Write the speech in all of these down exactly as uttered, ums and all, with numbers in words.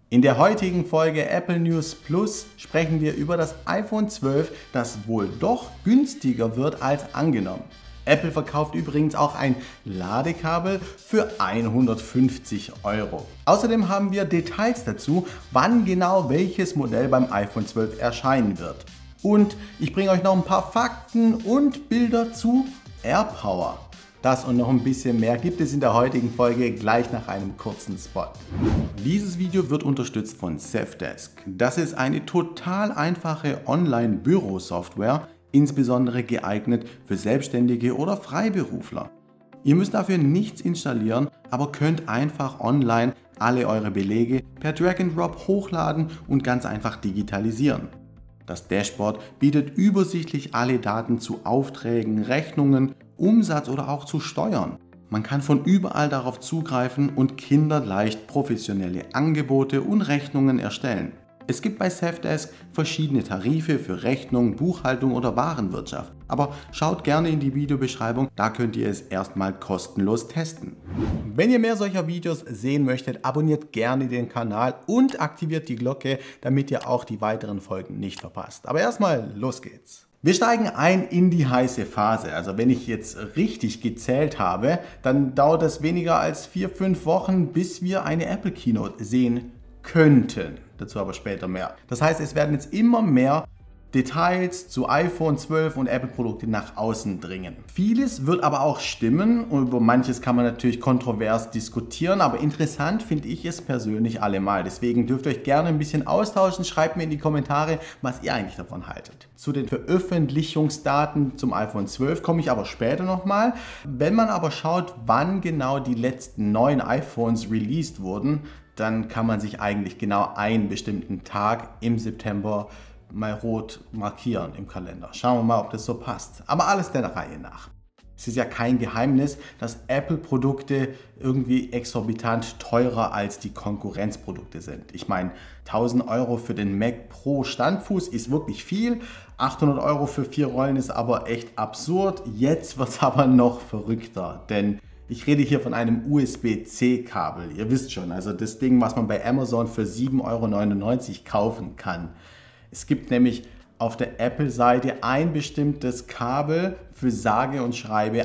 In der heutigen Folge Apple News Plus sprechen wir über das iPhone zwölf, das wohl doch günstiger wird als angenommen. Apple verkauft übrigens auch ein Ladekabel für hundertfünfzig Euro. Außerdem haben wir Details dazu, wann genau welches Modell beim iPhone zwölf erscheinen wird. Und ich bringe euch noch ein paar Fakten und Bilder zu AirPower. Das und noch ein bisschen mehr gibt es in der heutigen Folge gleich nach einem kurzen Spot. Dieses Video wird unterstützt von Safdesk. Das ist eine total einfache Online-Bürosoftware, insbesondere geeignet für Selbstständige oder Freiberufler. Ihr müsst dafür nichts installieren, aber könnt einfach online alle eure Belege per Drag and Drop hochladen und ganz einfach digitalisieren. Das Dashboard bietet übersichtlich alle Daten zu Aufträgen, Rechnungen, Umsatz oder auch zu Steuern. Man kann von überall darauf zugreifen und kinderleicht professionelle Angebote und Rechnungen erstellen. Es gibt bei Safdesk verschiedene Tarife für Rechnung, Buchhaltung oder Warenwirtschaft. Aber schaut gerne in die Videobeschreibung, da könnt ihr es erstmal kostenlos testen. Wenn ihr mehr solcher Videos sehen möchtet, abonniert gerne den Kanal und aktiviert die Glocke, damit ihr auch die weiteren Folgen nicht verpasst. Aber erstmal, los geht's! Wir steigen ein in die heiße Phase. Also wenn ich jetzt richtig gezählt habe, dann dauert es weniger als vier, fünf Wochen, bis wir eine Apple Keynote sehen könnten. Dazu aber später mehr. Das heißt, es werden jetzt immer mehr Details zu iPhone zwölf und Apple-Produkte nach außen dringen. Vieles wird aber auch stimmen und über manches kann man natürlich kontrovers diskutieren, aber interessant finde ich es persönlich allemal. Deswegen dürft ihr euch gerne ein bisschen austauschen. Schreibt mir in die Kommentare, was ihr eigentlich davon haltet. Zu den Veröffentlichungsdaten zum iPhone zwölf komme ich aber später nochmal. Wenn man aber schaut, wann genau die letzten neuen iPhones released wurden, dann kann man sich eigentlich genau einen bestimmten Tag im September mal rot markieren im Kalender. Schauen wir mal, ob das so passt. Aber alles der Reihe nach. Es ist ja kein Geheimnis, dass Apple-Produkte irgendwie exorbitant teurer als die Konkurrenzprodukte sind. Ich meine, tausend Euro für den Mac Pro Standfuß ist wirklich viel. achthundert Euro für vier Rollen ist aber echt absurd. Jetzt wird es aber noch verrückter, denn ich rede hier von einem U S B C Kabel. Ihr wisst schon, also das Ding, was man bei Amazon für sieben Euro neunundneunzig kaufen kann. Es gibt nämlich auf der Apple-Seite ein bestimmtes Kabel für sage und schreibe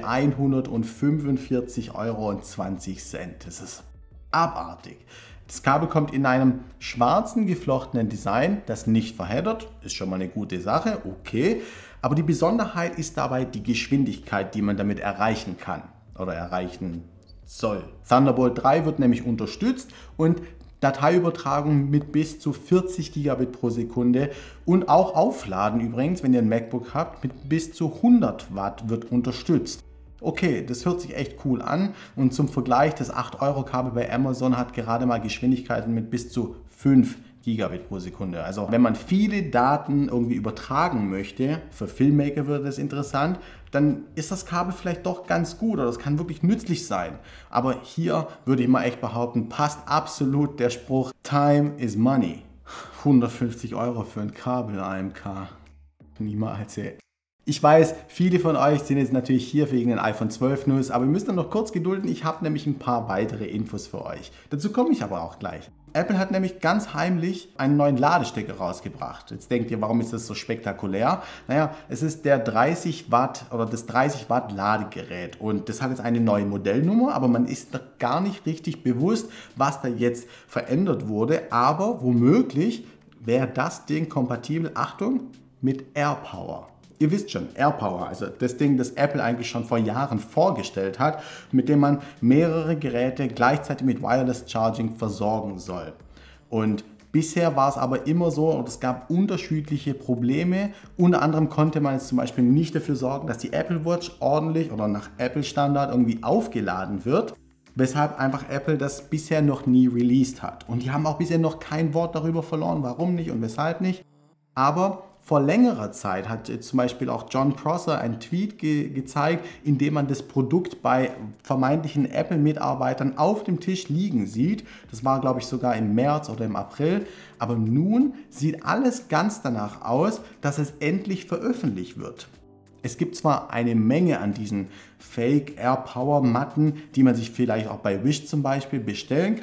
hundertfünfundvierzig Euro zwanzig. Das ist abartig. Das Kabel kommt in einem schwarzen geflochtenen Design, das nicht verheddert, ist schon mal eine gute Sache, okay. Aber die Besonderheit ist dabei die Geschwindigkeit, die man damit erreichen kann oder erreichen soll. Thunderbolt drei wird nämlich unterstützt und Dateiübertragung mit bis zu vierzig Gigabit pro Sekunde und auch Aufladen übrigens, wenn ihr ein MacBook habt, mit bis zu hundert Watt wird unterstützt. Okay, das hört sich echt cool an und zum Vergleich, das acht Euro Kabel bei Amazon hat gerade mal Geschwindigkeiten mit bis zu fünf Gigabit pro Sekunde. Also wenn man viele Daten irgendwie übertragen möchte, für Filmmaker wird das interessant, dann ist das Kabel vielleicht doch ganz gut oder das kann wirklich nützlich sein. Aber hier würde ich mal echt behaupten, passt absolut der Spruch Time is money. hundertfünfzig Euro für ein Kabel A M K. Niemals. Ey. Ich weiß, viele von euch sind jetzt natürlich hier wegen den iPhone zwölf News, aber ihr müsst dann noch kurz gedulden, ich habe nämlich ein paar weitere Infos für euch. Dazu komme ich aber auch gleich. Apple hat nämlich ganz heimlich einen neuen Ladestecker rausgebracht. Jetzt denkt ihr, warum ist das so spektakulär? Naja, es ist der dreißig Watt oder das dreißig Watt Ladegerät und das hat jetzt eine neue Modellnummer, aber man ist da gar nicht richtig bewusst, was da jetzt verändert wurde, aber womöglich wäre das Ding kompatibel, Achtung, mit AirPower. Ihr wisst schon, AirPower, also das Ding, das Apple eigentlich schon vor Jahren vorgestellt hat, mit dem man mehrere Geräte gleichzeitig mit Wireless Charging versorgen soll. Und bisher war es aber immer so, und es gab unterschiedliche Probleme. Unter anderem konnte man jetzt zum Beispiel nicht dafür sorgen, dass die Apple Watch ordentlich oder nach Apple-Standard irgendwie aufgeladen wird, weshalb einfach Apple das bisher noch nie released hat. Und die haben auch bisher noch kein Wort darüber verloren, warum nicht und weshalb nicht. Aber vor längerer Zeit hat zum Beispiel auch John Prosser einen Tweet ge gezeigt, in dem man das Produkt bei vermeintlichen Apple-Mitarbeitern auf dem Tisch liegen sieht. Das war, glaube ich, sogar im März oder im April. Aber nun sieht alles ganz danach aus, dass es endlich veröffentlicht wird. Es gibt zwar eine Menge an diesen Fake AirPower Matten, die man sich vielleicht auch bei Wish zum Beispiel bestellen kann,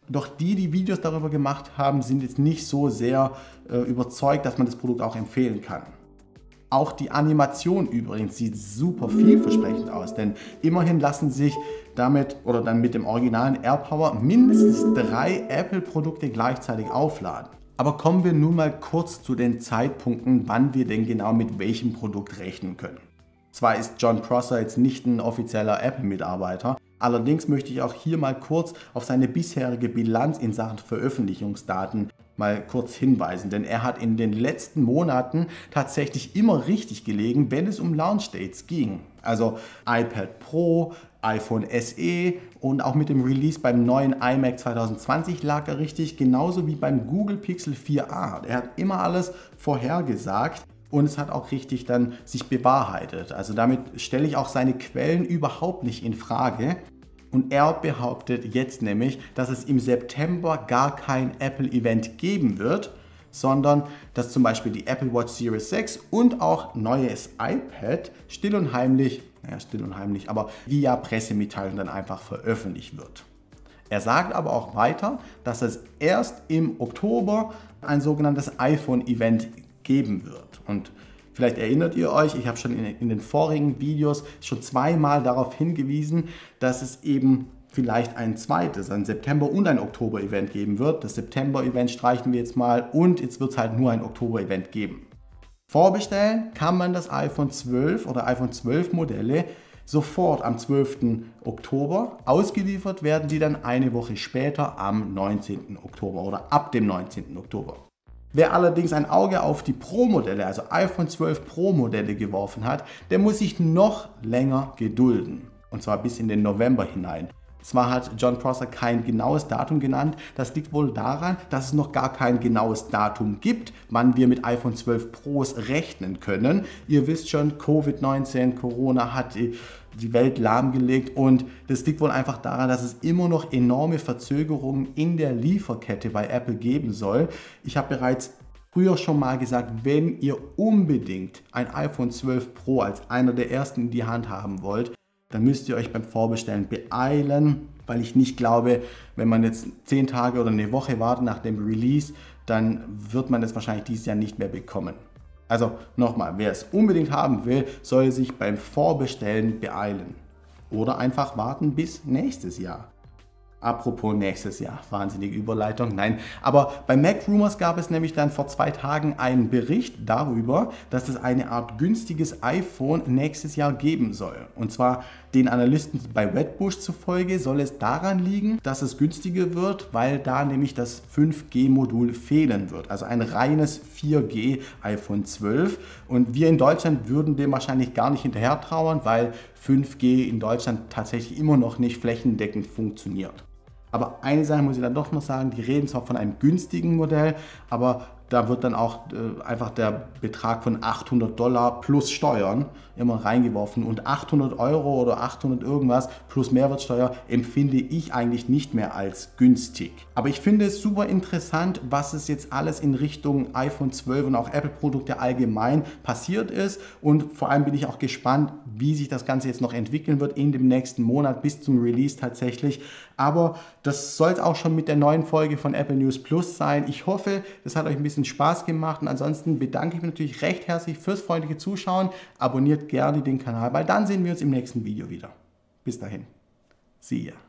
Doch die, die Videos darüber gemacht haben, sind jetzt nicht so sehr äh, überzeugt, dass man das Produkt auch empfehlen kann. Auch die Animation übrigens sieht super vielversprechend aus, denn immerhin lassen sich damit oder dann mit dem originalen AirPower mindestens drei Apple-Produkte gleichzeitig aufladen. Aber kommen wir nun mal kurz zu den Zeitpunkten, wann wir denn genau mit welchem Produkt rechnen können. Zwar ist Jon Prosser jetzt nicht ein offizieller Apple-Mitarbeiter, allerdings möchte ich auch hier mal kurz auf seine bisherige Bilanz in Sachen Veröffentlichungsdaten mal kurz hinweisen, denn er hat in den letzten Monaten tatsächlich immer richtig gelegen, wenn es um Launch Dates ging. Also iPad Pro, iPhone S E und auch mit dem Release beim neuen iMac zwanzig zwanzig lag er richtig, genauso wie beim Google Pixel vier a. Er hat immer alles vorhergesagt. Und es hat auch richtig dann sich bewahrheitet. Also damit stelle ich auch seine Quellen überhaupt nicht in Frage. Und er behauptet jetzt nämlich, dass es im September gar kein Apple-Event geben wird, sondern dass zum Beispiel die Apple Watch Series sechs und auch neues iPad still und heimlich, naja still und heimlich, aber via Pressemitteilung dann einfach veröffentlicht wird. Er sagt aber auch weiter, dass es erst im Oktober ein sogenanntes iPhone-Event geben wird. Und vielleicht erinnert ihr euch, ich habe schon in, in den vorigen Videos schon zweimal darauf hingewiesen, dass es eben vielleicht ein zweites, ein September- und ein Oktober-Event geben wird. Das September-Event streichen wir jetzt mal und jetzt wird es halt nur ein Oktober-Event geben. Vorbestellen kann man das iPhone zwölf oder iPhone zwölf Modelle sofort am zwölften Oktober. Ausgeliefert werden die dann eine Woche später am neunzehnten Oktober oder ab dem neunzehnten Oktober. Wer allerdings ein Auge auf die Pro-Modelle, also iPhone zwölf Pro-Modelle geworfen hat, der muss sich noch länger gedulden. Und zwar bis in den November hinein. Zwar hat Jon Prosser kein genaues Datum genannt, das liegt wohl daran, dass es noch gar kein genaues Datum gibt, wann wir mit iPhone zwölf Pros rechnen können. Ihr wisst schon, Covid neunzehn, Corona hat die, die Welt lahmgelegt und das liegt wohl einfach daran, dass es immer noch enorme Verzögerungen in der Lieferkette bei Apple geben soll. Ich habe bereits früher schon mal gesagt, wenn ihr unbedingt ein iPhone zwölf Pro als einer der ersten in die Hand haben wollt, dann müsst ihr euch beim Vorbestellen beeilen, weil ich nicht glaube, wenn man jetzt zehn Tage oder eine Woche wartet nach dem Release, dann wird man es wahrscheinlich dieses Jahr nicht mehr bekommen. Also nochmal, wer es unbedingt haben will, soll sich beim Vorbestellen beeilen. Oder einfach warten bis nächstes Jahr. Apropos nächstes Jahr, wahnsinnige Überleitung, nein. Aber bei Mac Rumors gab es nämlich dann vor zwei Tagen einen Bericht darüber, dass es eine Art günstiges iPhone nächstes Jahr geben soll. Und zwar den Analysten bei Wedbush zufolge soll es daran liegen, dass es günstiger wird, weil da nämlich das fünf G Modul fehlen wird. Also ein reines vier G iPhone zwölf. Und wir in Deutschland würden dem wahrscheinlich gar nicht hinterher trauern, weil fünf G in Deutschland tatsächlich immer noch nicht flächendeckend funktioniert. Aber eine Sache muss ich dann doch noch sagen, die reden zwar von einem günstigen Modell, aber da wird dann auch äh, einfach der Betrag von achthundert Dollar plus Steuern immer reingeworfen und achthundert Euro oder achthundert irgendwas plus Mehrwertsteuer empfinde ich eigentlich nicht mehr als günstig. Aber ich finde es super interessant, was es jetzt alles in Richtung iPhone zwölf und auch Apple-Produkte allgemein passiert ist und vor allem bin ich auch gespannt, wie sich das Ganze jetzt noch entwickeln wird in dem nächsten Monat bis zum Release tatsächlich. Aber das soll es auch schon mit der neuen Folge von Apple News Plus sein. Ich hoffe, das hat euch ein bisschen Spaß gemacht und ansonsten bedanke ich mich natürlich recht herzlich fürs freundliche Zuschauen. Abonniert gerne den Kanal, weil dann sehen wir uns im nächsten Video wieder. Bis dahin. See ya.